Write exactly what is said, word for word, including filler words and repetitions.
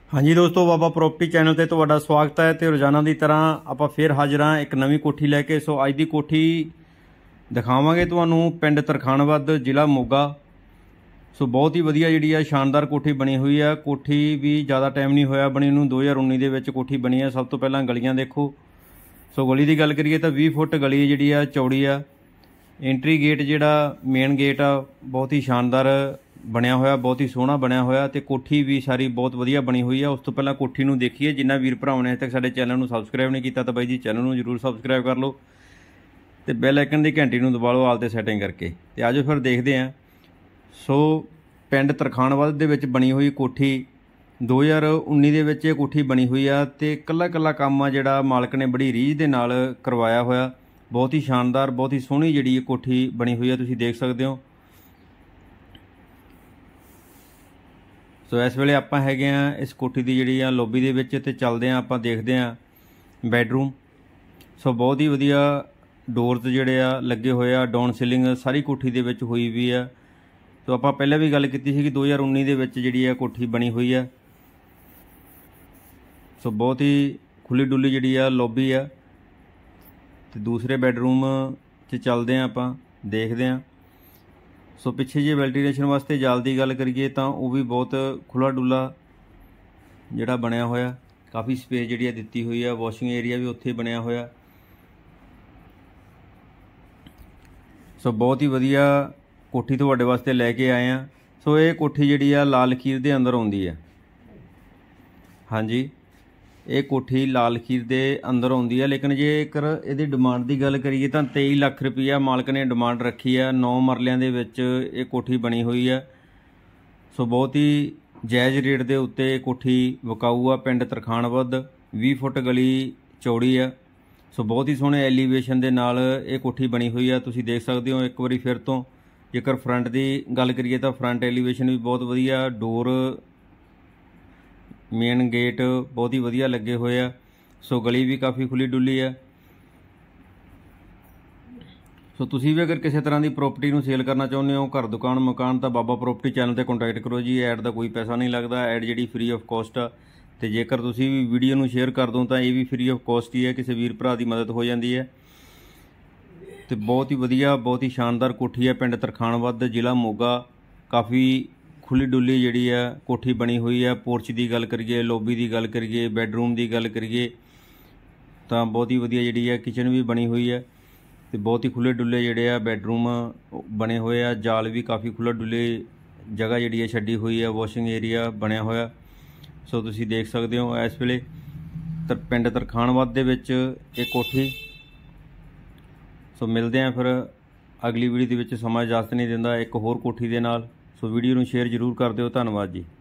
हाँ जी दोस्तों, बाबा property channel ते तुहाडा स्वागत है। तो रोजाना की तरह आप फिर हाजिर हाँ एक नवी कोठी लैके। सो अज की कोठी दिखावांगे तुहानूं पिंड तरखानवद जिला मोगा। सो बहुत ही वधिया जिहड़ी है शानदार कोठी बनी हुई है। कोठी भी ज़्यादा टाइम नहीं होया बनी नूं, दो हज़ार उन्नी दे विच कोठी बनी है। सब तो पहलां गलियां देखो। सो गली की गल करिए तो बीस फुट गली जिहड़ी है चौड़ी है। एंट्री गेट जिहड़ा मेन गेट आ बहुत ही शानदार बनया होया, बहुत ही सोहना बनया होया। ते कोठी भी सारी बहुत वधिया बनी हुई है। उस तो पहलां कोठी नूं देखिए। जिन्ना वीर भरावां ने अजे तक साडे चैनल नूं सबसक्राइब नहीं कीता तो बाई जी चैनल नूं जरूर सबसक्राइब कर लो ते बैल आइकन दी घंटी नूं दबा लो आल ते सैटिंग करके। ते आजो फिर देखदे हां। सो पिंड तरखानवद दे विच बनी हुई कोठी दो हज़ार उन्नी दे विच कोठी बनी हुई आ ते कल्ला कल्ला काम आ जिहड़ा मालक ने बड़ी रीझ दे नाल करवाया होया। बहुत ही शानदार बहुत ही सोहनी जिहड़ी कोठी बनी हुई है, तुसीं देख सकदे हो। सो इस वेले आपां हैगे आ इस कोठी की जिहड़ी आ लॉबी दे विच ते चलदे आ आपां देखदे आ बैडरूम। सो बहुत ही वधिया डोरस जिहड़े आ लगे होए आ, डाउन सीलिंग सारी कोठी दे विच होई हुई है। तो आपां पहले भी गल कीती सी कि दो हज़ार उन्नी दे विच जिहड़ी आ कोठी बनी हुई है। सो बहुत ही खुली डुली जिहड़ी आ लॉबी आ। तो दूसरे बैडरूम च चलते हैं आपां देखते हैं। सो पिछे जे वेंटीलेशन वास्ते जाल की गल करिए तो वह भी बहुत खुला डुला जिहड़ा बनया होया। काफ़ी स्पेस जिहड़ी दित्ती हुई है। वॉशिंग एरिया भी उत्थे बनया होया। सो बहुत ही वधिया कोठी तुहाडे वास्ते लैके आए हैं। सो ये कोठी जिहड़ी आ लाल खीर दे अंदर आउंदी है। हाँ जी, ये कोठी लाल खीर दे अंदर आउंदी है। लेकिन जेकर इहदी डिमांड की गल करिए तो तेई लख रुपया मालक ने डिमांड रखी है। नौ मरलियां दे विच ये कोठी बनी हुई है। सो बहुत ही जायज़ रेट के उत्ते कोठी विकाऊ आ। पिंड तरखानवद बीस फुट गली चौड़ी है। सो बहुत ही सोहने एलीवेशन के नाल ये कोठी बनी हुई है, तुसीं देख सकते हो। एक बारी फिर तो जेकर फ्रंट की गल करिए तो फ्रंट एलीवेशन भी बहुत वधिया, डोर मेन गेट बहुत ही वधिया लगे हुए आ। सो गली भी काफ़ी खुली डुली है। सो तुसीं भी अगर किसी तरह की प्रॉपर्टी नूं सेल करना चाहुंदे हो, घर दुकान मकान, तो बाबा प्रॉपर्टी चैनल ते कॉन्टैक्ट करो जी। ऐड का कोई पैसा नहीं लगता, ऐड जिहड़ी फ्री ऑफ कॉस्ट आ। ते जेकर तुसीं भी वीडियो नूं शेयर कर दो तो ये भी फ्री ऑफ कॉस्ट ही है, किसी वीर भरा की मदद हो जाती है। तो बहुत ही वधिया बहुत ही शानदार कोठी है पिंड तरखानवद जिला मोगा। काफ़ी खुली डुली जिहड़ी है कोठी बनी हुई है। पोर्च की गल करिए, लॉबी की गल करिए, बैडरूम की गल करिए तो बहुत ही वधिया जिहड़ी है किचन भी बनी हुई है। तो बहुत ही खुले डुले जिहड़े आ बैडरूम बने हुए आ। जाल भी काफ़ी खुला डुले जगह जिहड़ी है छड्डी हुई है। वॉशिंग एरिया बनया होया। सो तुसीं देख सकते हो इस वेले तर पिंड तरखानवद दे विच ये कोठी। सो मिलते हैं फिर अगली वीडियो दे विच। समा इजाजत नहीं दिंदा एक होर कोठी दे नाल। सो वीडियो नूं शेयर जरूर कर दिओ। धन्नवाद जी।